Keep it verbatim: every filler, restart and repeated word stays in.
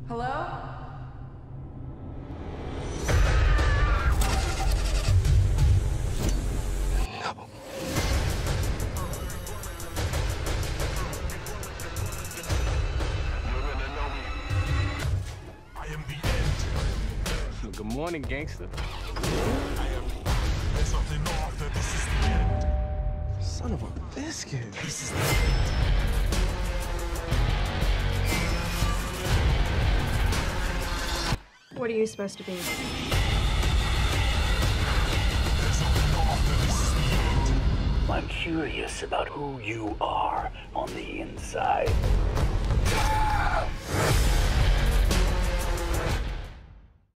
Hello? No. I am the end. Well, good morning, gangster. I am. There's something off that this is the end. Son of a biscuit. This is the end. What are you supposed to be? There's something off that this is the end. I'm curious about who you are on the inside.